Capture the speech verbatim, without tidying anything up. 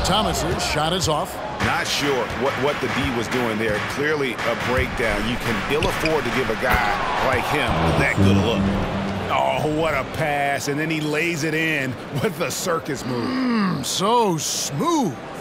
Thomas's shot is off. Not sure what, what the D was doing there. Clearly a breakdown. You can ill afford to give a guy like him that good a look. Oh, what a pass. And then he lays it in with the circus move. Mmm, so smooth.